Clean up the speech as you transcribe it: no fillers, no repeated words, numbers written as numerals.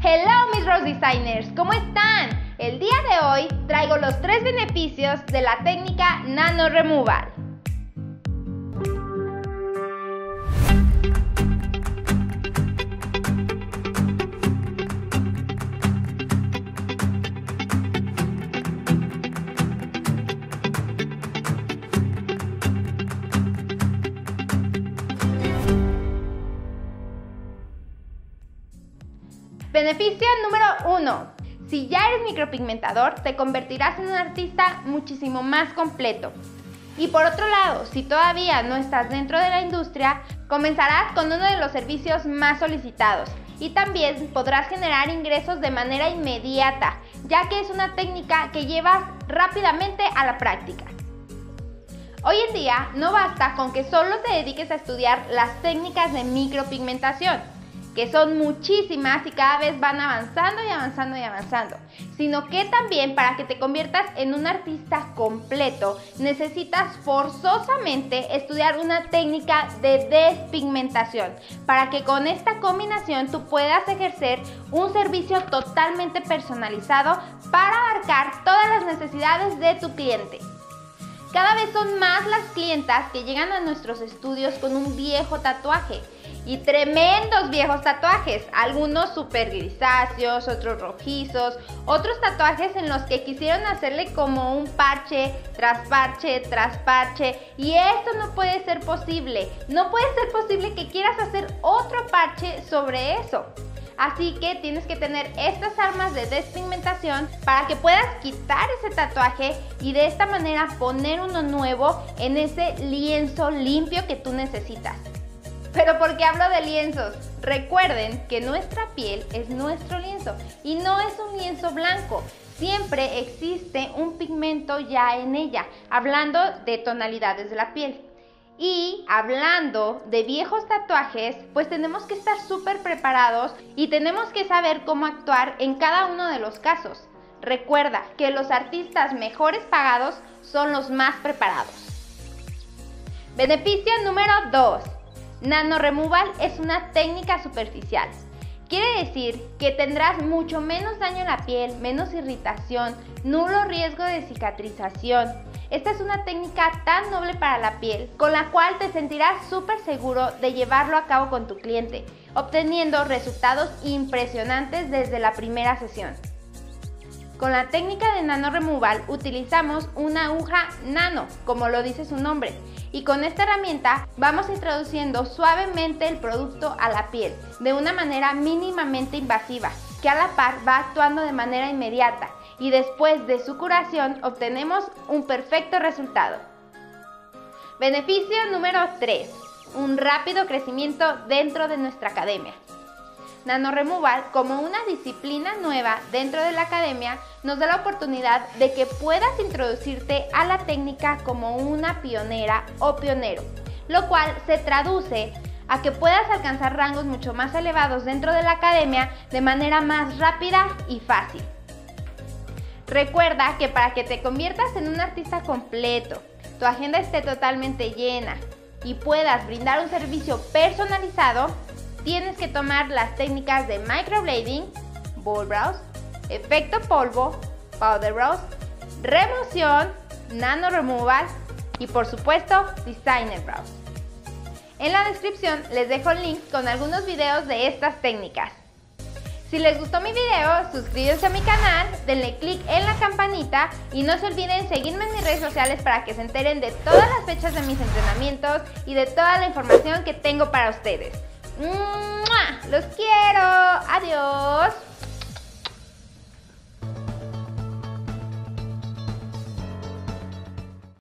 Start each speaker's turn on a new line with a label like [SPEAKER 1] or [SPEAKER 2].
[SPEAKER 1] Hello mis Rose Designers, ¿cómo están? El día de hoy traigo los 3 beneficios de la técnica Nano Removal. Beneficio número 1. Si ya eres micropigmentador, te convertirás en un artista muchísimo más completo. Y por otro lado, si todavía no estás dentro de la industria, comenzarás con uno de los servicios más solicitados. Y también podrás generar ingresos de manera inmediata, ya que es una técnica que llevas rápidamente a la práctica. Hoy en día no basta con que solo te dediques a estudiar las técnicas de micropigmentación, que son muchísimas y cada vez van avanzando y avanzando y avanzando, sino que también para que te conviertas en un artista completo necesitas forzosamente estudiar una técnica de despigmentación para que con esta combinación tú puedas ejercer un servicio totalmente personalizado para abarcar todas las necesidades de tu cliente. Cada vez son más las clientas que llegan a nuestros estudios con un viejo tatuaje. Y tremendos viejos tatuajes, algunos súper grisáceos, otros rojizos, otros tatuajes en los que quisieron hacerle como un parche tras parche tras parche, y esto no puede ser posible. No puede ser posible que quieras hacer otro parche sobre eso. Así que tienes que tener estas armas de despigmentación para que puedas quitar ese tatuaje y de esta manera poner uno nuevo en ese lienzo limpio que tú necesitas. Pero ¿por qué hablo de lienzos? Recuerden que nuestra piel es nuestro lienzo y no es un lienzo blanco. Siempre existe un pigmento ya en ella, hablando de tonalidades de la piel. Y hablando de viejos tatuajes, pues tenemos que estar súper preparados y tenemos que saber cómo actuar en cada uno de los casos. Recuerda que los artistas mejores pagados son los más preparados. Beneficio número 2. Nano Removal es una técnica superficial. Quiere decir que tendrás mucho menos daño en la piel, menos irritación, nulo riesgo de cicatrización. Esta es una técnica tan noble para la piel, con la cual te sentirás súper seguro de llevarlo a cabo con tu cliente, obteniendo resultados impresionantes desde la primera sesión. Con la técnica de Nano Removal utilizamos una aguja nano, como lo dice su nombre, y con esta herramienta vamos introduciendo suavemente el producto a la piel de una manera mínimamente invasiva, que a la par va actuando de manera inmediata, y después de su curación obtenemos un perfecto resultado. Beneficio número 3. Un rápido crecimiento dentro de nuestra academia. Nano Removal, como una disciplina nueva dentro de la academia, nos da la oportunidad de que puedas introducirte a la técnica como una pionera o pionero, lo cual se traduce a que puedas alcanzar rangos mucho más elevados dentro de la academia de manera más rápida y fácil. Recuerda que para que te conviertas en un artista completo, tu agenda esté totalmente llena y puedas brindar un servicio personalizado, tienes que tomar las técnicas de microblading, ball brows, efecto polvo, powder brows, remoción, nano removal y por supuesto designer brows. En la descripción les dejo links con algunos videos de estas técnicas. Si les gustó mi video, suscríbanse a mi canal, denle click en la campanita y no se olviden seguirme en mis redes sociales para que se enteren de todas las fechas de mis entrenamientos y de toda la información que tengo para ustedes. ¡Mua! ¡Los quiero! ¡Adiós!